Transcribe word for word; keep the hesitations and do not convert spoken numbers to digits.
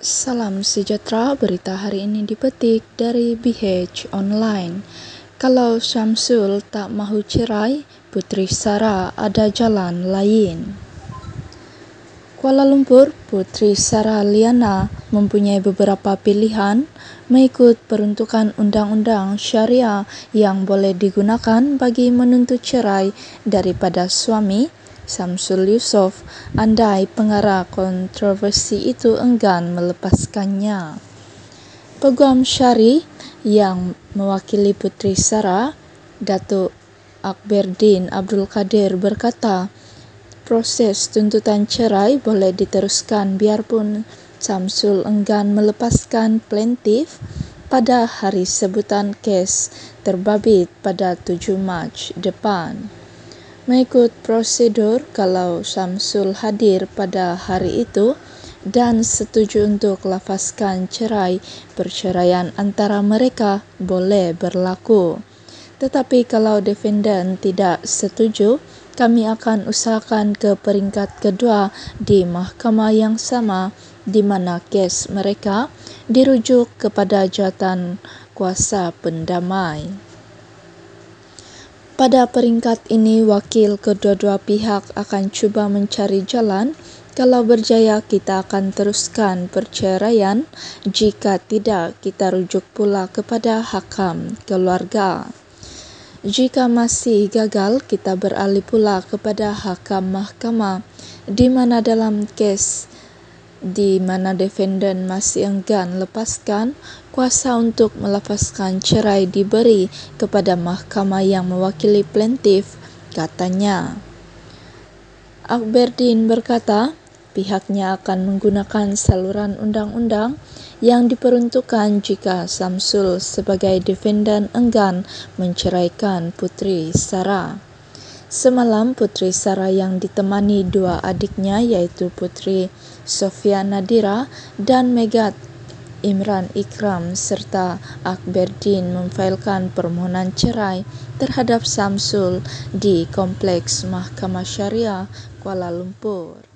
Salam sejahtera, berita hari ini dipetik dari B H Online. Kalau Syamsul tak mahu cerai, Putri Sarah ada jalan lain. Kuala Lumpur, Putri Sarah Liana mempunyai beberapa pilihan mengikut peruntukan undang-undang syariah yang boleh digunakan bagi menuntut cerai daripada suami Syamsul Yusof, andai pengarah kontroversi itu enggan melepaskannya. Peguam syari yang mewakili Putri Sarah, Datuk Akberdin Abdul Kadir berkata, proses tuntutan cerai boleh diteruskan biarpun Syamsul enggan melepaskan plaintiff pada hari sebutan kes terbabit pada tujuh Mac depan. Mengikut prosedur, kalau Syamsul hadir pada hari itu dan setuju untuk lafazkan cerai, perceraian antara mereka boleh berlaku. Tetapi kalau defendant tidak setuju, kami akan usahakan ke peringkat kedua di mahkamah yang sama di mana kes mereka dirujuk kepada jawatan kuasa pendamai. Pada peringkat ini, wakil kedua-dua pihak akan cuba mencari jalan. Kalau berjaya, kita akan teruskan perceraian. Jika tidak, kita rujuk pula kepada hakam keluarga. Jika masih gagal, kita beralih pula kepada hakam mahkamah, di mana dalam kes di mana defendant masih enggan lepaskan, kuasa untuk melafazkan cerai diberi kepada mahkamah yang mewakili plaintiff, katanya. Akberdin berkata, pihaknya akan menggunakan saluran undang-undang yang diperuntukkan jika Syamsul sebagai defendant enggan menceraikan Putri Sarah. Semalam, Putri Sarah yang ditemani dua adiknya iaitu Putri Sofia Nadira dan Megat Imran Ikram serta Akberdin memfailkan permohonan cerai terhadap Syamsul di Kompleks Mahkamah Syariah Kuala Lumpur.